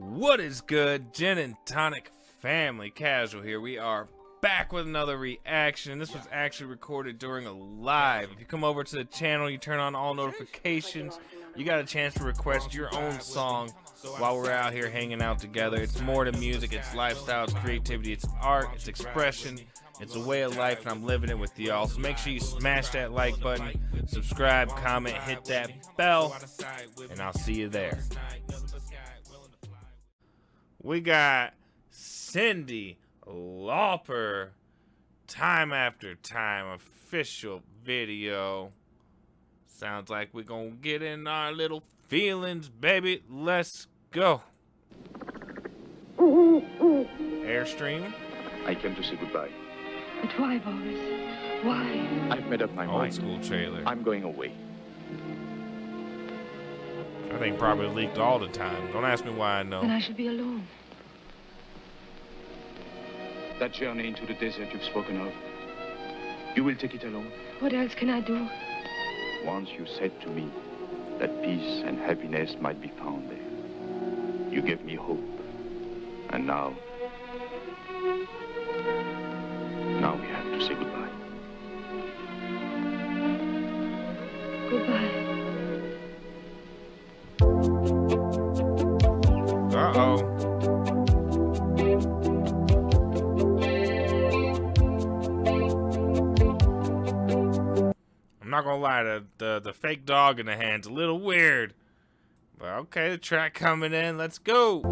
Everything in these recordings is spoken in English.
What is good, Gin and Tonic family? Casual here. We are back with another reaction. This was actually recorded during a live. If you come over to the channel, you turn on all notifications, you got a chance to request your own song while we're out here hanging out together. It's more than music, it's lifestyle, it's creativity, it's art, it's expression, it's a way of life, and I'm living it with y'all. So make sure you smash that like button, subscribe, comment, hit that bell, and I'll see you there. We got Cyndi Lauper, Time After Time official video. Sounds like we're gonna get in our little feelings, baby. Let's go. Airstream. I came to say goodbye. But why, Boris? Why? I've made up my mind. Old school trailer. I'm going away. I think probably leaked all the time. Don't ask me why I know. Then I should be alone. That journey into the desert you've spoken of, you will take it alone. What else can I do? Once you said to me that peace and happiness might be found there. You gave me hope. And now we have to say goodbye. Goodbye. Uh-oh. I'm not gonna lie, the fake dog in the hand's a little weird. But okay, the track coming in, let's go.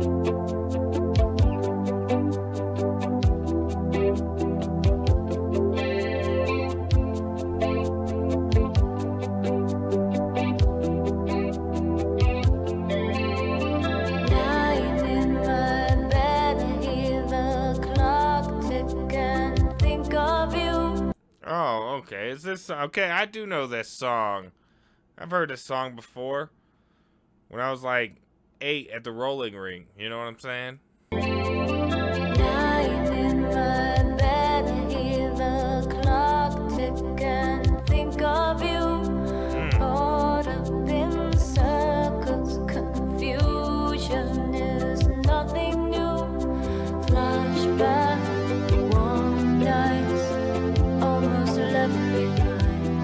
Oh, okay. Is this okay? I do know this song. I've heard this song before when I was like 8 at the rolling ring. You know what I'm saying? Lying in my bed, I hear the clock tick and think of you. Caught up in circles, confusion is nothing new. Flashback, warm nights, almost left behind.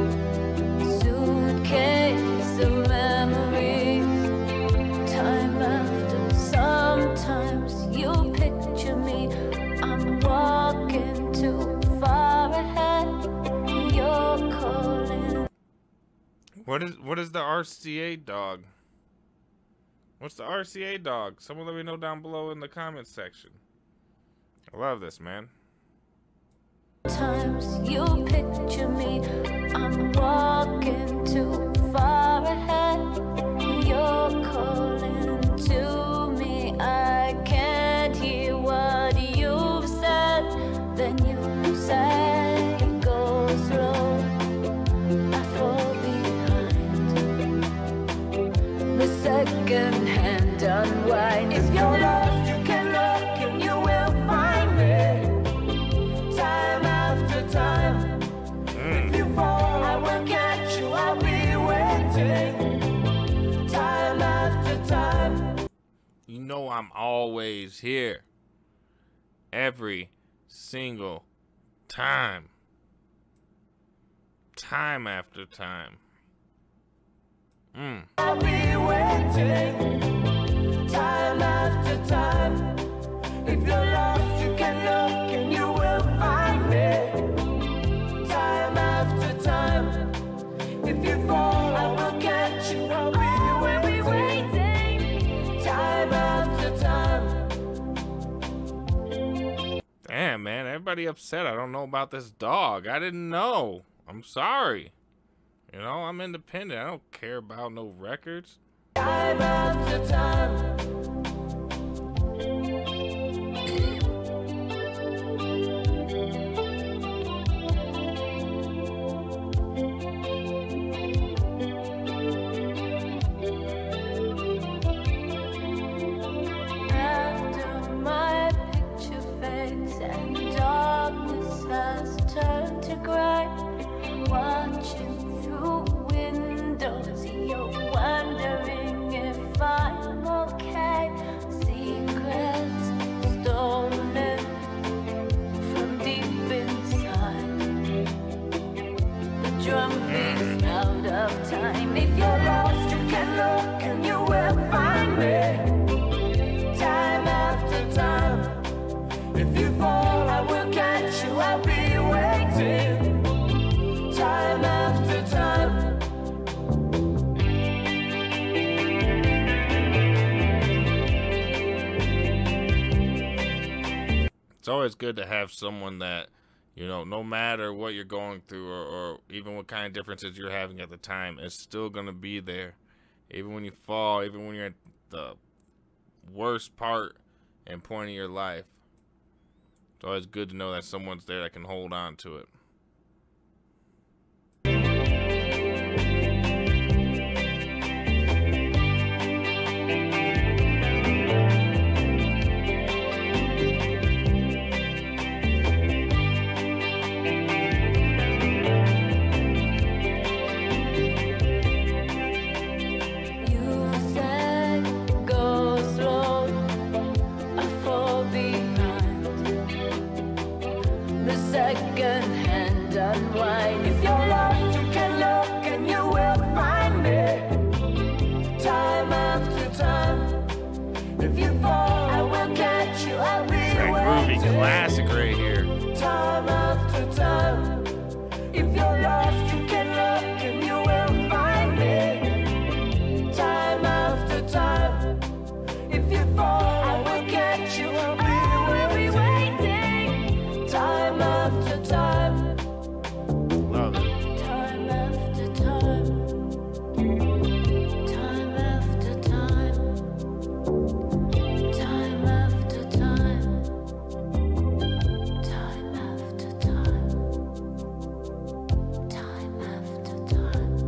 Suitcase of memories. Time after, sometimes you picture me. I'm walking too far ahead. You're calling. What is the RCA dog? What's the RCA dog? Someone let me know down below in the comments section. I love this, man. Times you picture me, I'm walking too far ahead. You're calling to me, I can't hear what you've said. Then you say, go slow, I fall behind. The second hand unwind. If you're lost, you can look and you will find me. Time after time. If you fall, I will catch you, I'll be waiting. Time after time. You know I'm always here. Every single time. Time after time. I'll be waiting. Time after time. If you're lost, you can look and you will find me. Time after time. If you fall, I will catch you. I'll be waiting. Time after time. Damn, man. Everybody upset. I don't know about this dog. I didn't know. I'm sorry. You know, I'm independent. I don't care about no records. Time after time. After my picture fades and darkness has turned to gray, watching through windows, you're wondering if I'm okay. It's always good to have someone that, you know, no matter what you're going through or even what kind of differences you're having at the time, is still going to be there. Even when you fall, even when you're at the worst part and point of your life. It's always good to know that someone's there that can hold on to it. If you're lost, you can look and you will find me. Time after time. If you fall, I will catch you. I'll be waiting. Groovy classic right here. Time after time. If you're lost, you can look and you will find me. Time after time. If you fall, I will catch you. I'll be waiting. Time after time. Time after time, time after time, time after time, time after time, time after time,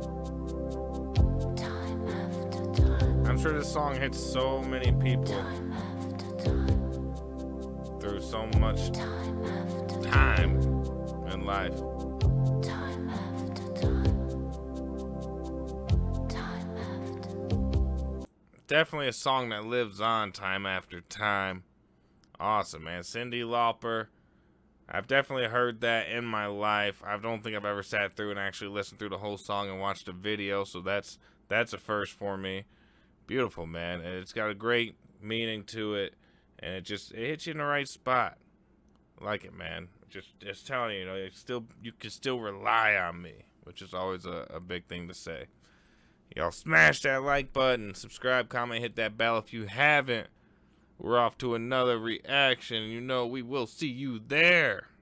time after time. I'm sure this song hits so many people Time after time, through so much time after time in life. time after time, time after. Definitely a song that lives on time after time. Awesome, man. Cyndi Lauper. I've definitely heard that in my life. I don't think I've ever sat through and actually listened through the whole song and watched a video, so that's a first for me. Beautiful, man. And it's got a great meaning to it, and it hits you in the right spot. I like it, man. Just telling you, you know, you can still rely on me, which is always a big thing to say. Y'all smash that like button, subscribe, comment, hit that bell if you haven't. We're off to another reaction. You know we will see you there.